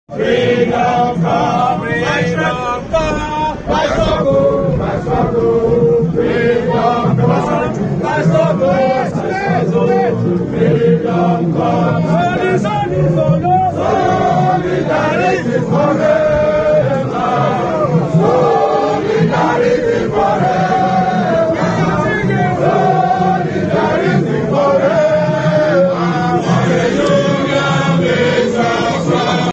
Freedom come, freedom come, my struggle, my struggle. Freedom come, my struggle, my struggle. Freedom come, solidarity is for